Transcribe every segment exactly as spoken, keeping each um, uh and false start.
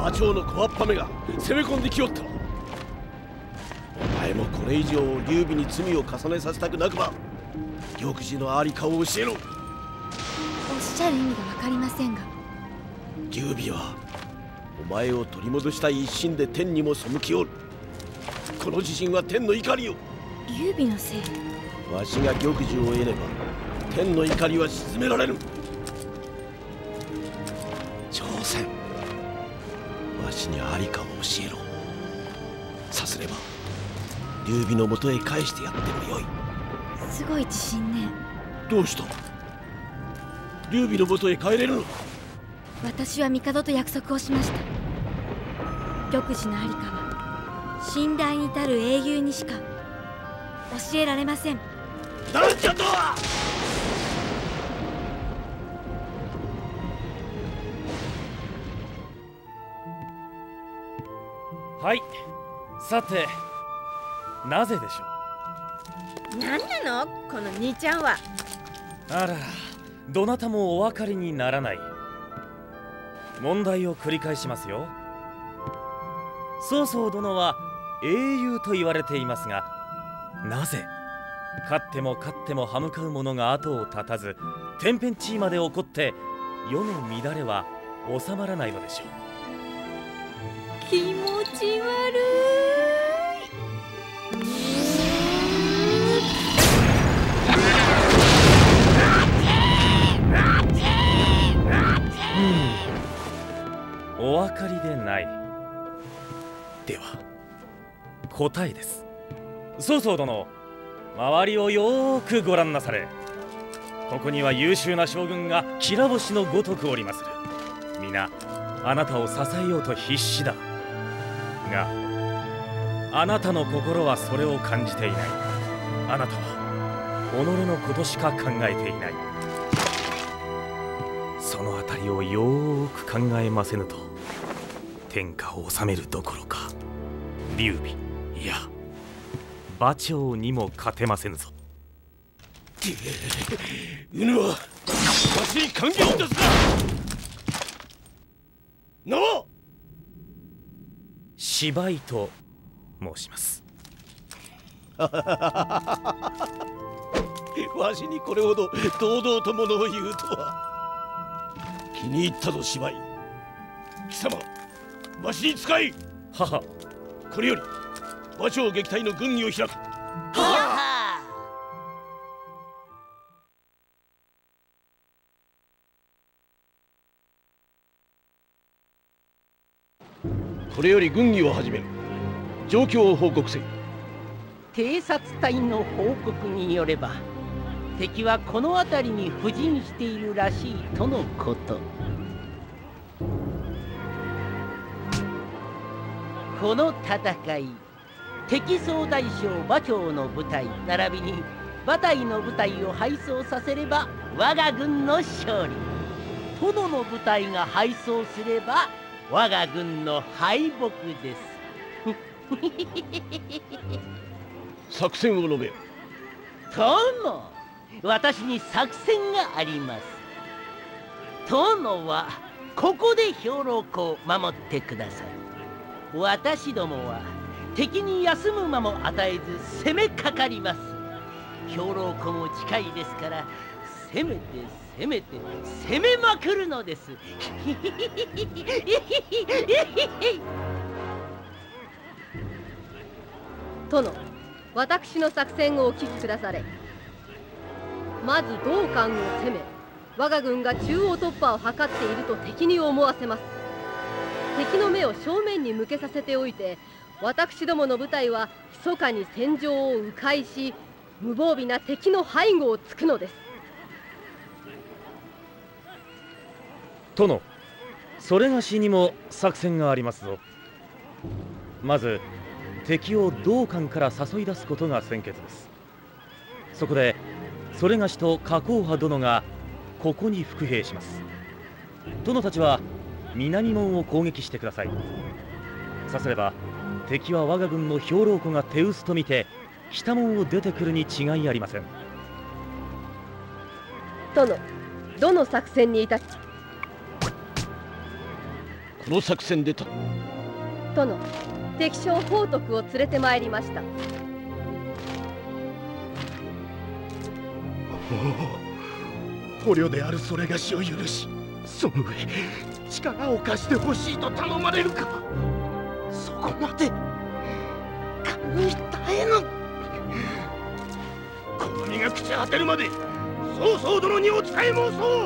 馬長の小っぱめが攻め込んできよった。お前もこれ以上劉備に罪を重ねさせたくなくば玉璽のありかを教えろ。 おっしゃる意味が分かりませんが、 劉備はお前を取り戻したい一心で天にも背きおる。この自信は天の怒りよ。 劉備のせい。 わしが玉璽を得ねば天の怒りは鎮められる。朝鮮、わしにありかを教えろ。さすれば劉備のもとへ返してやってもよい。 すごい自信ね。 どうした？劉備のもとへ帰れるの？ 私は帝と約束をしました。玉璽のありかは信頼に至る英雄にしか教えられません。 なんじゃとは！ はい、さてなぜでしょう。何なのこの兄ちゃんは。 あら、どなたもお分かりにならない。問題を繰り返しますよ。曹操殿は英雄と言われていますが、なぜ勝っても勝っても歯向かう者が後を絶たず天変地異まで起こって世の乱れは収まらないのでしょう。 気持ち悪い。 うん、お分かりでない。では答えです。曹操殿、周りをよーくご覧なされ。ここには優秀な将軍がきら星のごとくおりまする。皆あなたを支えようと必死だが、あなたの心はそれを感じていない。あなたは己のことしか考えていない。そのあたりをよーく考えませぬと天下を治めるどころか劉備、いや馬長にも勝てませぬぞ。 うぬはわしに還元いたすか。名は芝居と申します。 わしにこれほど堂々とものを言うとは。気に入ったぞ芝居。貴様、わしに使い。 はは。 これより馬長撃退の軍議を開く。 はは。 これより軍議を始める。状況を報告せ。 偵察隊の報告によれば、敵はこの辺りに布陣しているらしいとのこと。この戦い、敵総大将馬長の部隊並びに馬隊の部隊を敗走させれば我が軍の勝利。殿の部隊が敗走すれば我が軍の敗北です。 作戦を述べよ。 殿、私に作戦があります。殿はここで兵糧庫を守ってください。私どもは敵に休む間も与えず攻めかかります。兵糧庫も近いですから、攻めて攻めて攻めまくるのです。 殿、私の作戦をお聞きくだされ。まず道館を攻め、我が軍が中央突破を図っていると敵に思わせます。敵の目を正面に向けさせておいて、私どもの部隊は密かに戦場を迂回し、無防備な敵の背後をつくのです。 殿、それがしにも作戦がありますぞ。まず敵を道館から誘い出すことが先決です。そこでそれがしと加工派殿がここに伏兵します。殿たちは南門を攻撃してください。さすれば敵は我が軍の兵糧庫が手薄と見て北門を出てくるに違いありません。 殿、どの作戦にいたし。 この作戦でた。 殿、敵将宝徳を連れてまいりました。 捕虜であるそれがしを許し、その上力を貸してほしいと頼まれるか。そこまで勘に耐えぬ。この身が朽ち果てるまで曹操殿にお仕え申そう。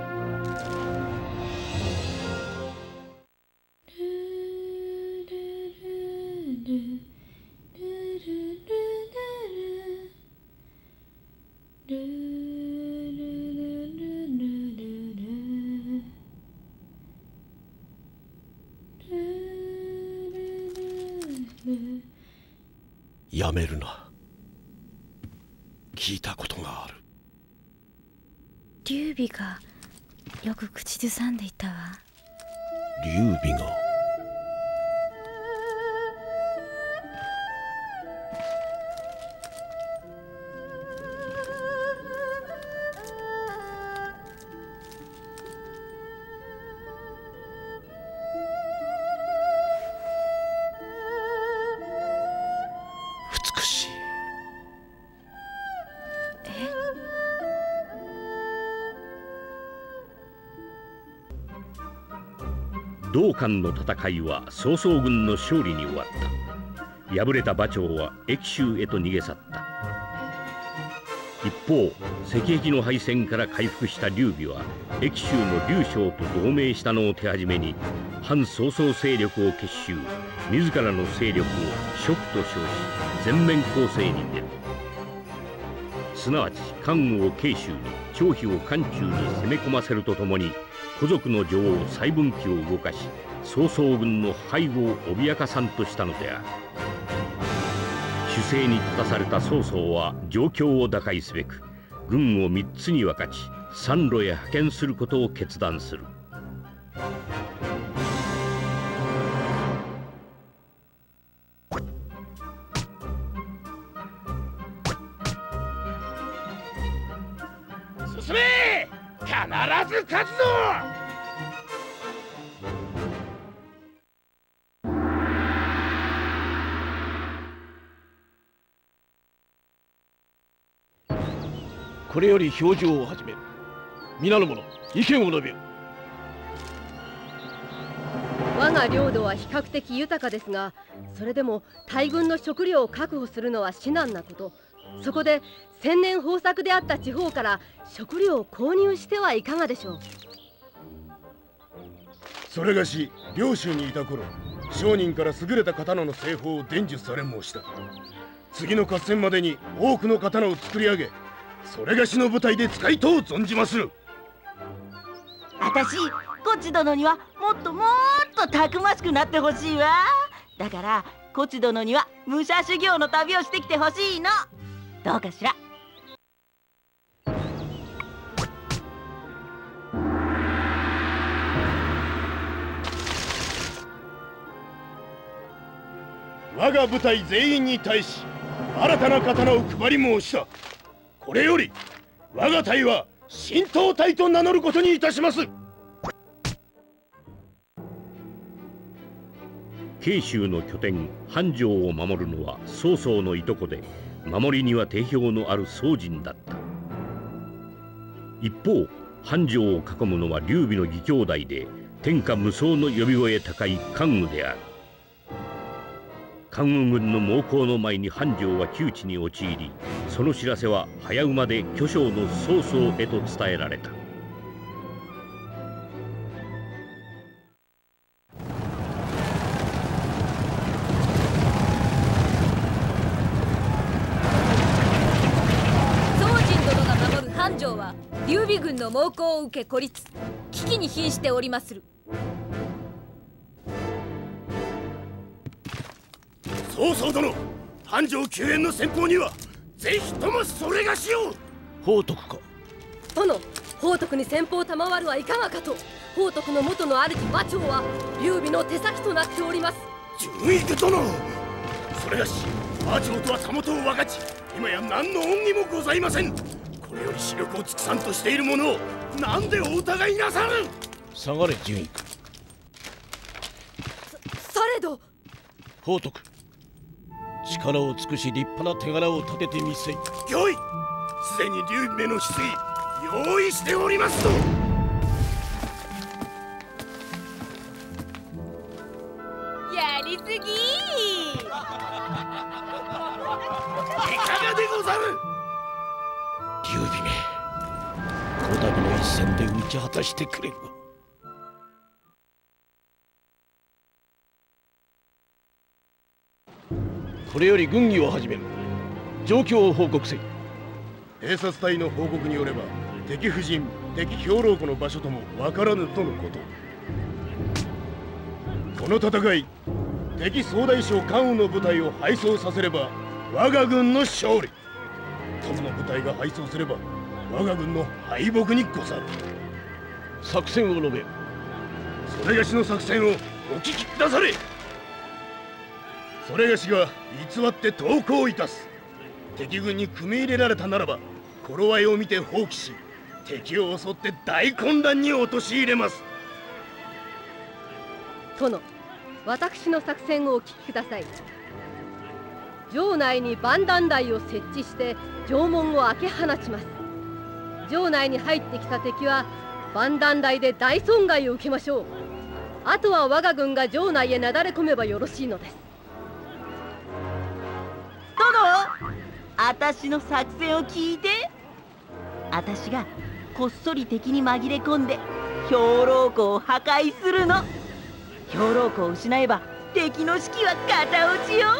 やめるな。聞いたことがある。 劉備がよく口ずさんでいたわ。 劉備が？美しい。 え？ 道館の戦いは曹操軍の勝利に終わった。敗れた馬超は益州へと逃げ去った。一方、石壁の敗戦から回復した劉備は益州の劉将と同盟したのを手始めに反曹操勢力を結集、自らの勢力を蜀と称し全面攻勢に出る。すなわち関羽を慶州に、張飛を漢中に攻め込ませるとともに古族の女王蔡文姬を動かし、曹操軍の背後を脅かさんとしたのである。守勢に立たされた曹操は状況を打開すべく軍をみっつに分かち山路へ派遣することを決断する。 進め！必ず勝つぞ！ これより表情を始める。皆の者、意見を述べよ。 我が領土は比較的豊かですが、それでも大軍の食料を確保するのは至難なこと。そこで千年豊作であった地方から食料を購入してはいかがでしょう。 それがし領州にいた頃、商人から優れた刀の製法を伝授され申した。次の合戦までに多くの刀を作り上げ、それがしの部隊で使いとう存じまする。 あたしコチ殿にはもっともっとたくましくなってほしいわ。だからコチ殿には武者修行の旅をしてきてほしいの。どうかしら。 我が部隊全員に対し新たな刀を配り申した。これより我が隊は神道隊と名乗ることにいたします。 慶州の拠点繁昌を守るのは曹操のいとこで、守りには定評のある曹仁だった。一方、繁昌を囲むのは劉備の義兄弟で天下無双の呼び声高い関羽である。関羽軍の猛攻の前に繁昌は窮地に陥り、その知らせは早馬で巨匠の曹操へと伝えられた。 曹仁殿が守る繁昌は劉備軍の猛攻を受け孤立、危機に瀕しておりまする。 曹操殿、繁昌救援の先鋒にはぜひともそれがしを。 宝徳か。 殿、宝徳に先方賜るはいかがかと。宝徳の元の主馬超は劉備の手先となっております。 純育殿、それがし馬超とはたもとを分かち、今や何の恩義もございません。これより視力を尽くさんとしている者を何でお疑いなさる。 下がれ純育。 れど。 宝徳、力を尽くし立派な手柄を立ててみせい。 よい、すでに劉備めの翡翠用意しておりますと。 やりすぎー。 いかがでござる。 劉備め、こたびの一戦で打ち果たしてくれるわ。これより軍議を始める。状況を報告せい。 偵察隊の報告によれば、敵布陣、敵兵糧庫の場所とも分からぬとのこと。この戦い、敵総大将関羽の部隊を敗走させれば我が軍の勝利。友の部隊が敗走すれば我が軍の敗北にござる。 作戦を述べ。 それがしの作戦をお聞きくだされ。それがしが偽って投降いたす。敵軍に組み入れられたならば頃合いを見て放棄し、敵を襲って大混乱に陥れます。 殿、私の作戦をお聞きください。城内に万段台を設置して城門を開け放ちます。城内に入ってきた敵は万段台で大損害を受けましょう。あとは我が軍が城内へなだれ込めばよろしいのです。 殿、私の作戦を聞いて。私がこっそり敵に紛れ込んで兵糧庫を破壊するの。兵糧庫を失えば敵の士気は片落ちよ。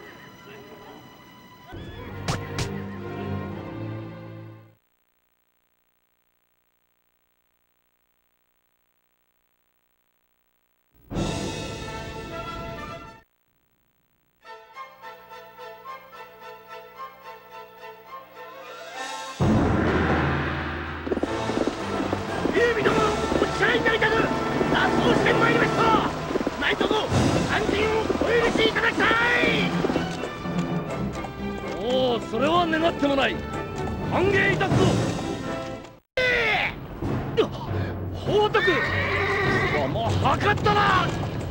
それは願ってもない。歓迎いたすぞ。宝徳、もう測ったな。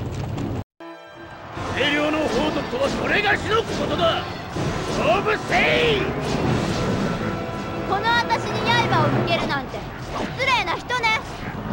清涼の宝徳とはそれがしのことだ。勝負せい。 この私に刃を向けるなんて失礼な人ね。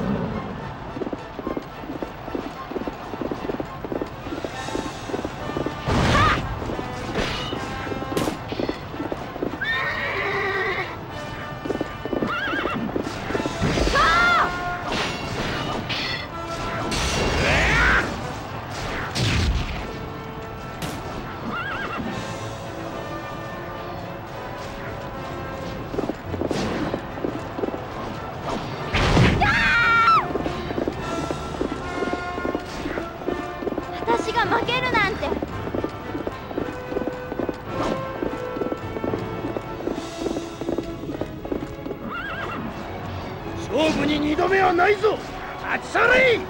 負けるなんて。 勝負に二度目はないぞ。立ち去れ。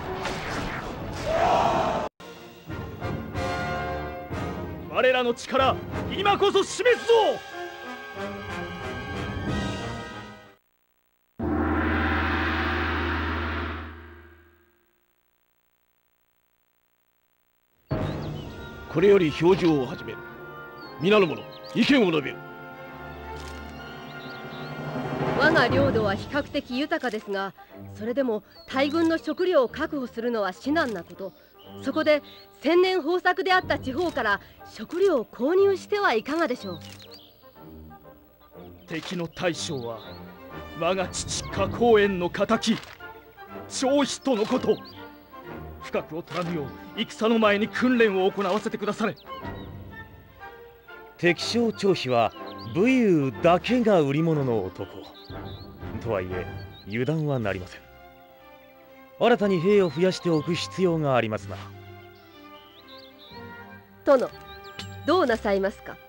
我らの力、今こそ示すぞ。 これより表情を始める。皆の者、意見を述べよ。 我が領土は比較的豊かですが、それでも大軍の食料を確保するのは至難なこと。そこで千年豊作であった地方から食料を購入してはいかがでしょう。 敵の大将は我が父花公園の敵張飛とのこと。不覚を取らぬよう戦の前に訓練を行わせてくだされ。 敵将張飛は武勇だけが売り物の男とはいえ油断はなりません。新たに兵を増やしておく必要がありますな。 殿、どうなさいますか。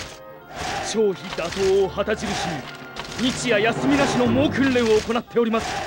張飛打倒を旗印に日夜休みなしの猛訓練を行っております。